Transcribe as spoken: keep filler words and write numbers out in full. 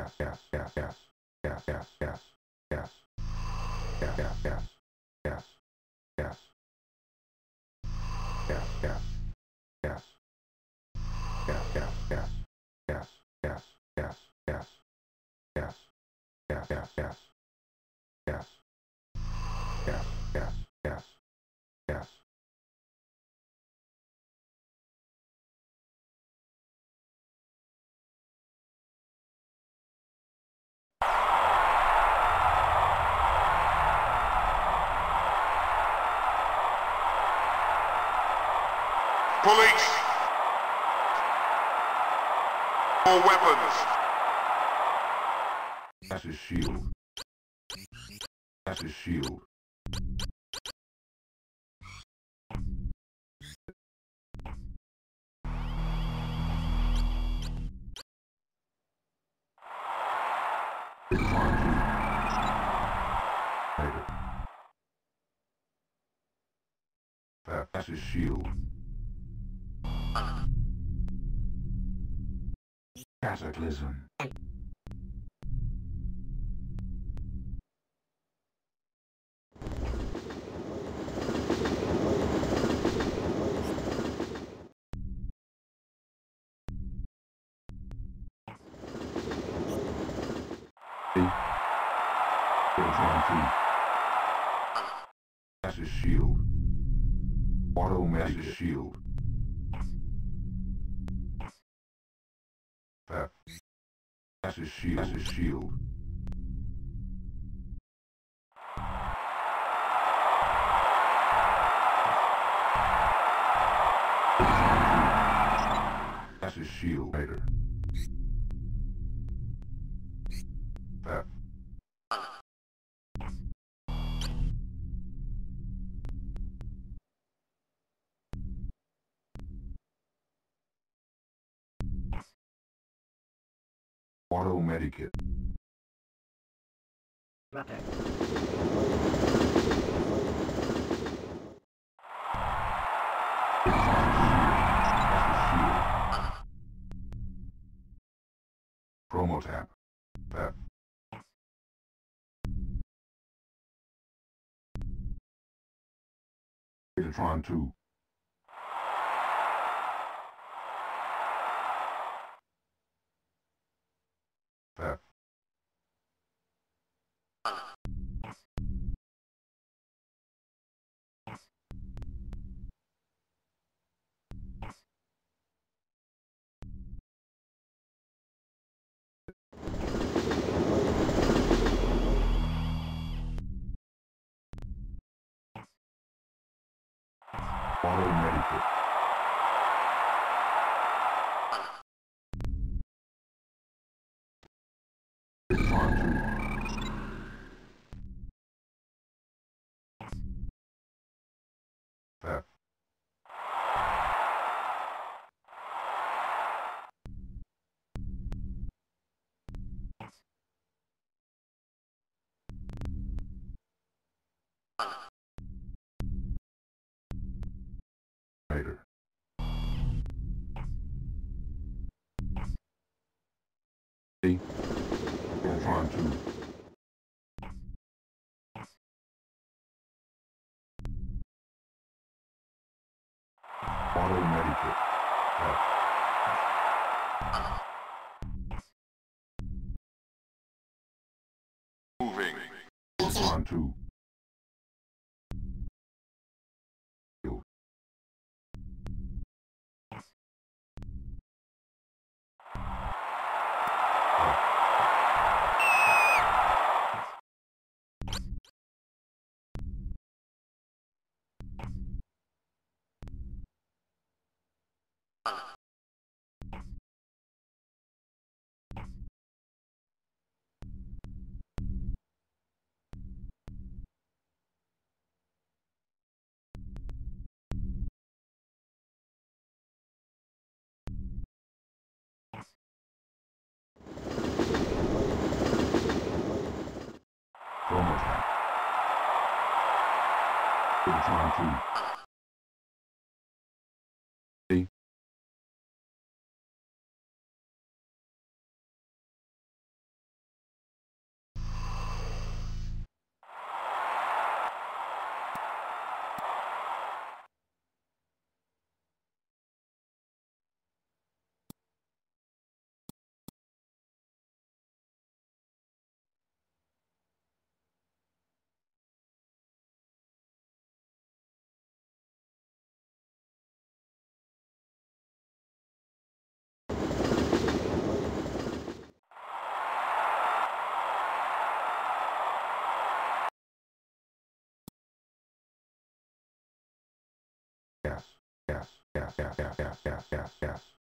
Police! More weapons! That's his shield. That's his shield. That's his shield. Cataclysm. That's his shield. Automatic shield. That. That's his shield. That's his shield. That's his shield. Later. That. Auto medikit. Promo tap. Tap. Megatron two. Tap. Auto medikit. Megatron two. Tap. Later. See? Megatron two. Auto medikit. Tap. Moving. Megatron two. Promo tap. Megatron two. See? yes, yes, yes, yes, yes, yes, yes, yes.